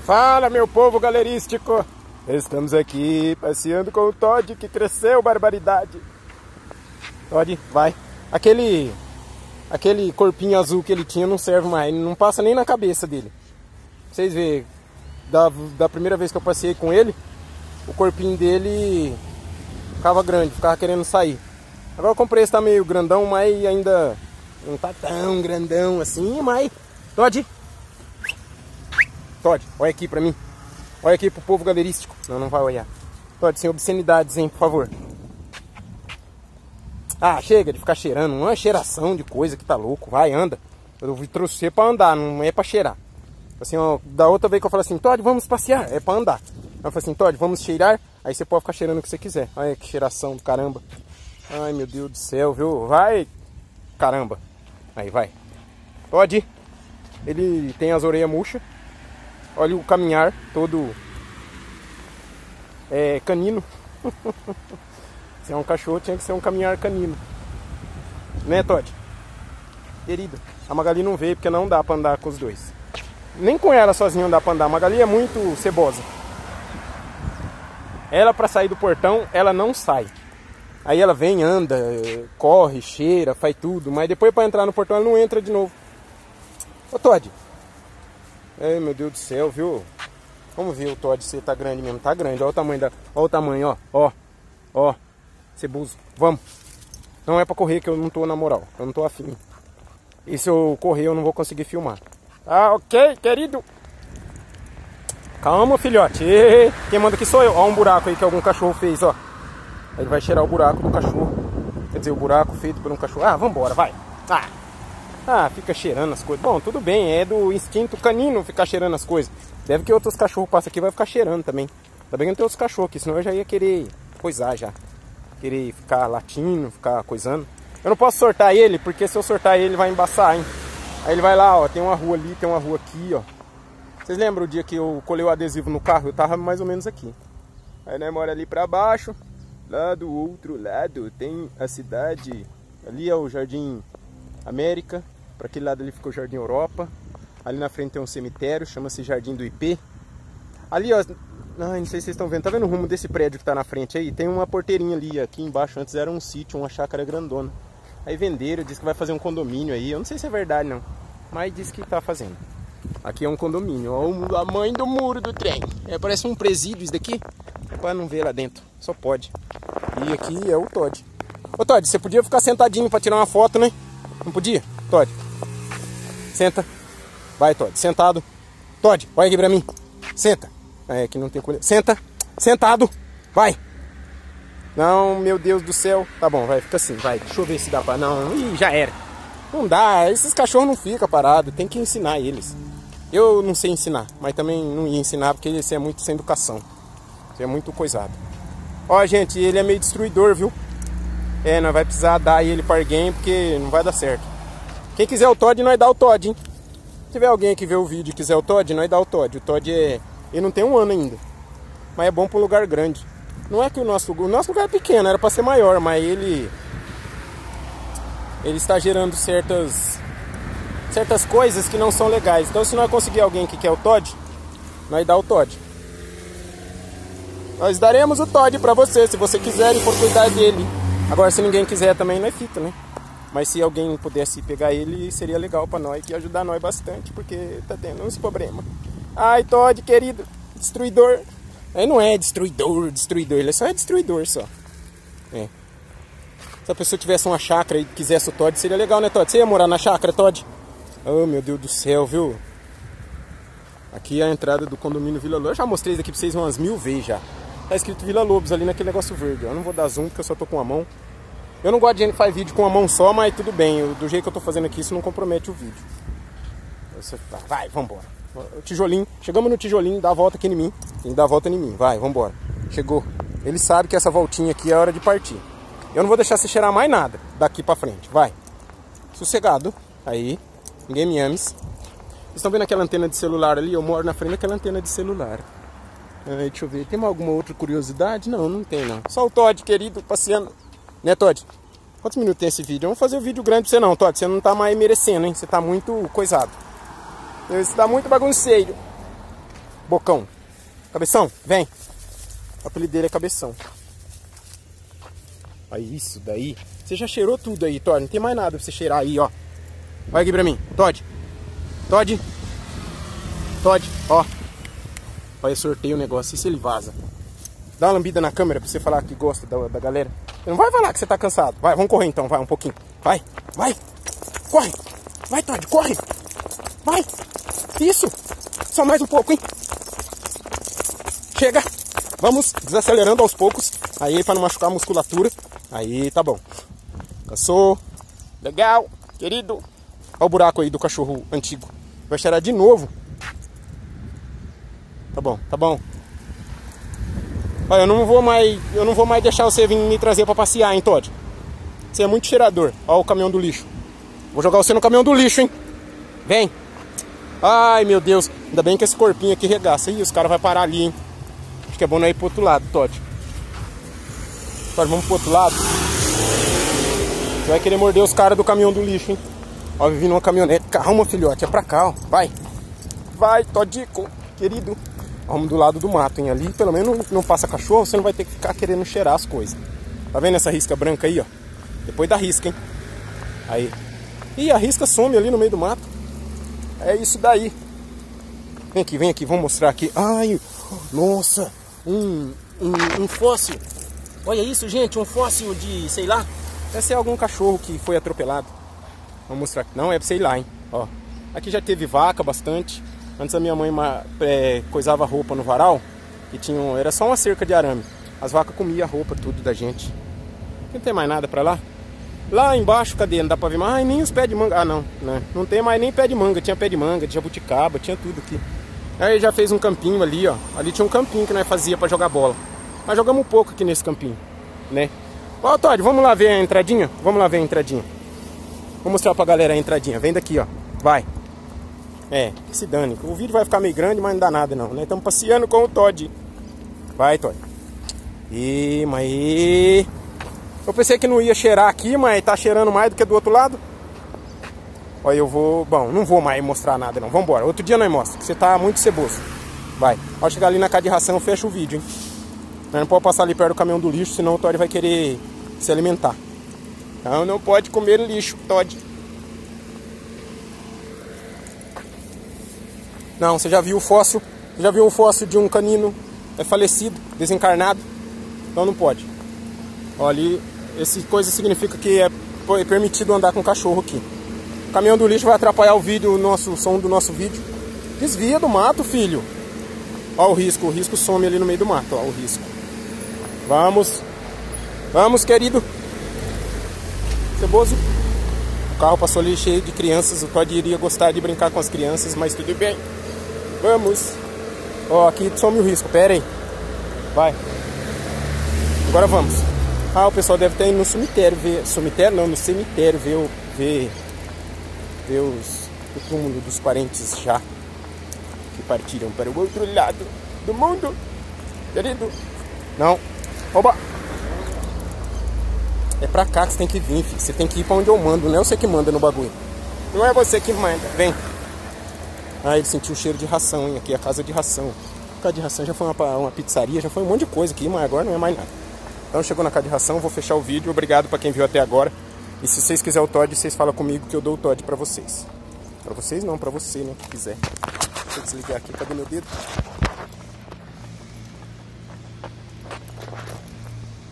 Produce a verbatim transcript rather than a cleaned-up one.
Fala, meu povo galerístico! Estamos aqui passeando com o Todd, que cresceu, barbaridade. Todd, vai. Aquele, aquele corpinho azul que ele tinha não serve mais, não passa nem na cabeça dele. Vocês verem, da, da primeira vez que eu passei com ele, o corpinho dele ficava grande, ficava querendo sair. Agora eu comprei esse, tá meio grandão, mas ainda não tá tão grandão assim, mas... Todd! Todd, olha aqui pra mim. Olha aqui pro povo galerístico. Não, não vai olhar. Todd, sem obscenidades, hein, por favor. Ah, chega de ficar cheirando. Não é cheiração de coisa que tá louco. Vai, anda. Eu trouxe você pra andar, não é pra cheirar. Assim, ó, da outra vez que eu falei assim, Todd, vamos passear. É pra andar. Eu falei assim, Todd, vamos cheirar. Aí você pode ficar cheirando o que você quiser. Olha que cheiração do caramba. Ai, meu Deus do céu, viu? Vai. Caramba. Aí, vai. Todd. Ele tem as orelhas murchas. Olha o caminhar todo é, canino. Se é um cachorro, tinha que ser um caminhar canino. Né, Todd? Querida, a Magali não veio porque não dá pra andar com os dois. Nem com ela sozinha não dá pra andar. A Magali é muito cebosa. Ela, pra sair do portão, ela não sai. Aí ela vem, anda, corre, cheira, faz tudo. Mas depois pra entrar no portão ela não entra de novo. Ô, Todd. Ai, meu Deus do céu, viu? Vamos ver o Todd se tá grande mesmo. Tá grande, olha o tamanho da... Olha o tamanho, ó. Ó. Ó. Cebuso. Vamos. Não é pra correr que eu não tô na moral. Eu não tô afim. E se eu correr eu não vou conseguir filmar. Ah, ok, querido. Calma, filhote. Ei, quem manda aqui sou eu. Ó um buraco aí que algum cachorro fez, ó. Ele vai cheirar o buraco do cachorro. Quer dizer, o buraco feito por um cachorro. Ah, vambora, vai. Ah. Ah, fica cheirando as coisas. Bom, tudo bem, é do instinto canino ficar cheirando as coisas. Deve que outros cachorros passam aqui e vai ficar cheirando também. Ainda bem que não tem outros cachorros aqui, senão eu já ia querer coisar já. Querer ficar latindo, ficar coisando. Eu não posso sortar ele, porque se eu sortar ele, ele vai embaçar, hein. Aí ele vai lá, ó, tem uma rua ali, tem uma rua aqui, ó. Vocês lembram o dia que eu colei o adesivo no carro? Eu tava mais ou menos aqui. Aí nós mora ali pra baixo. Lá do outro lado tem a cidade. Ali é o Jardim América. Para aquele lado ali ficou o Jardim Europa. Ali na frente tem um cemitério, chama-se Jardim do Ipê. Ali, ó, ai, não sei se vocês estão vendo, tá vendo o rumo desse prédio que tá na frente aí? Tem uma porteirinha ali, aqui embaixo, antes era um sítio, uma chácara grandona. Aí venderam, disse que vai fazer um condomínio aí, eu não sei se é verdade não, mas disse que tá fazendo. Aqui é um condomínio, ó, a mãe do muro do trem. É, parece um presídio isso daqui, para não ver lá dentro, só pode. E aqui é o Todd. Ô Todd, você podia ficar sentadinho para tirar uma foto, né? Não podia? Todd. Senta. Vai, Todd. Sentado. Todd, olha aqui pra mim. Senta. É, aqui não tem colher. Senta. Sentado. Vai. Não, meu Deus do céu. Tá bom, vai. Fica assim. Vai. Deixa eu ver se dá pra... Não. Ih, já era. Não dá. Esses cachorros não ficam parados. Tem que ensinar eles. Eu não sei ensinar. Mas também não ia ensinar porque esse é muito sem educação. Isso é muito coisado. Ó, gente, ele é meio destruidor, viu? É, nós vai precisar dar ele para alguém porque não vai dar certo. Quem quiser o Todd, nós dá o Todd, hein? Se tiver alguém que vê o vídeo e quiser o Todd, nós dá o Todd. O Todd é... Ele não tem um ano ainda. Mas é bom para um lugar grande. Não é que o nosso... O nosso lugar é pequeno, era para ser maior, mas ele... Ele está gerando certas... Certas coisas que não são legais. Então se nós conseguir alguém que quer o Todd, nós dá o Todd. Nós daremos o Todd para você, se você quiser e for cuidar dele. Agora se ninguém quiser também, nós fica, né? Mas se alguém pudesse pegar ele, seria legal pra nós, que ia ajudar nós bastante, porque tá tendo uns problemas. Ai, Todd, querido, destruidor. Ele não é destruidor, destruidor, ele só é destruidor, só. É. Se a pessoa tivesse uma chácara e quisesse o Todd, seria legal, né, Todd? Você ia morar na chácara, Todd? Oh, meu Deus do céu, viu? Aqui é a entrada do condomínio Vila Lobos. Eu já mostrei isso aqui pra vocês umas mil vezes já. Tá escrito Vila Lobos ali naquele negócio verde. Eu não vou dar zoom porque eu só tô com a mão. Eu não gosto de gente que faz vídeo com a mão só, mas tudo bem. Eu, do jeito que eu tô fazendo aqui, isso não compromete o vídeo. Vai, vambora. O tijolinho. Chegamos no tijolinho, dá a volta aqui em mim. Tem que dar a volta em mim. Vai, vambora. Chegou. Ele sabe que essa voltinha aqui é a hora de partir. Eu não vou deixar você cheirar mais nada daqui pra frente. Vai. Sossegado. Aí. Ninguém me ame. Vocês estão vendo aquela antena de celular ali? Eu moro na frente daquela antena de celular. Aí, deixa eu ver. Tem alguma outra curiosidade? Não, não tem não. Só o Todd, querido, passeando. Né, Todd? Quantos minutos tem esse vídeo? Eu não vou fazer um vídeo grande pra você não, Todd. Você não tá mais merecendo, hein? Você tá muito coisado. Você tá muito bagunceiro. bocão. Cabeção, vem. O apelido dele é Cabeção. Aí, isso daí. Você já cheirou tudo aí, Todd. Não tem mais nada pra você cheirar aí, ó. Olha aqui pra mim. Todd. Todd. Todd, ó. Olha, eu sorteio o negócio. E se ele vaza? Dá uma lambida na câmera pra você falar que gosta da, da galera. Você não vai falar que você tá cansado. Vai, vamos correr então. Vai, um pouquinho. Vai, vai. Corre. Vai, Todd, corre. Vai. Isso. Só mais um pouco, hein. Chega. Vamos desacelerando aos poucos. Aí, pra não machucar a musculatura. Aí, tá bom. Cansou. Legal. Querido. Olha o buraco aí do cachorro antigo. Vai cheirar de novo. Tá bom, tá bom. Olha, eu não vou mais, eu não vou mais deixar você vir me trazer pra passear, hein, Todd. Você é muito cheirador. Olha o caminhão do lixo. Vou jogar você no caminhão do lixo, hein. Vem. Ai, meu Deus. Ainda bem que esse corpinho aqui regaça. Ih, os caras vão parar ali, hein. Acho que é bom não ir pro outro lado, Todd. Todd, vamos pro outro lado. Você vai querer morder os caras do caminhão do lixo, hein. Ó, vindo uma caminhonete. Calma, filhote. É pra cá, ó. Vai. Vai, Toddico, querido. Vamos do lado do mato, hein. Ali, pelo menos, não passa cachorro. Você não vai ter que ficar querendo cheirar as coisas. Tá vendo essa risca branca aí, ó? Depois da risca, hein. Aí. Ih, a risca some ali no meio do mato. É isso daí. Vem aqui, vem aqui. Vamos mostrar aqui. Ai, nossa. Um, um, um fóssil. Olha isso, gente. Um fóssil de, sei lá. Deve ser algum cachorro que foi atropelado. Vamos mostrar aqui. Não, é sei lá, hein. Ó. Aqui já teve vaca bastante. Antes a minha mãe é, coisava roupa no varal. E tinha um, era só uma cerca de arame. As vacas comiam a roupa, tudo da gente. Não tem mais nada pra lá. Lá embaixo, cadê? Não dá pra ver mais. Ai, nem os pés de manga. Ah, não, né? Não tem mais nem pé de manga. Tinha pé de manga, de jabuticaba, tinha tudo aqui. Aí já fez um campinho ali, ó. Ali tinha um campinho que nós fazia pra jogar bola. Mas jogamos um pouco aqui nesse campinho, né? Ó, Todd, vamos lá ver a entradinha? Vamos lá ver a entradinha. Vou mostrar pra galera a entradinha. Vem daqui, ó. Vai. É, que se dane. O vídeo vai ficar meio grande, mas não dá nada não, né? Estamos passeando com o Todd. Vai, Todd. Ih, mas... Eu pensei que não ia cheirar aqui, mas tá cheirando mais do que do outro lado. Olha, eu vou... Bom, não vou mais mostrar nada não. Vambora. Outro dia nós mostra, que você tá muito ceboso. Vai. Ao chegar ali na casa de ração, fecha o vídeo, hein? Nós não pode passar ali perto do caminhão do lixo, senão o Todd vai querer se alimentar. Então não pode comer lixo, Todd. Não, você já viu o fóssil? Você já viu um fóssil de um canino é falecido, desencarnado? Então não pode. Olha ali, essa coisa significa que é permitido andar com cachorro aqui. O caminhão do lixo vai atrapalhar o vídeo, o nosso o som do nosso vídeo. Desvia do mato, filho. Olha o risco, o risco some ali no meio do mato, olha o risco. Vamos. Vamos, querido. Ceboso. O carro passou ali cheio de crianças. O Todd iria gostar de brincar com as crianças, mas tudo bem. Vamos. Ó, aqui some o risco. Pera aí. Vai. Agora vamos. Ah, o pessoal deve estar indo no cemitério ver. Cemitério não, no cemitério ver, o, ver, ver os, o túmulo dos parentes já que partiram para o outro lado do mundo. Querido. Não. Oba. É pra cá que você tem que vir, filho. Você tem que ir pra onde eu mando, não é você que manda no bagulho. Não é você que manda. Vem. Ah, ele sentiu o cheiro de ração, hein? Aqui é a casa de ração. A casa de ração já foi uma, uma pizzaria, já foi um monte de coisa aqui, mas agora não é mais nada. Então chegou na casa de ração, vou fechar o vídeo. Obrigado pra quem viu até agora. E se vocês quiserem o Todd, vocês falam comigo que eu dou o Todd pra vocês. Pra vocês não, pra você, né? Que quiser. Deixa eu desligar aqui, cadê meu dedo?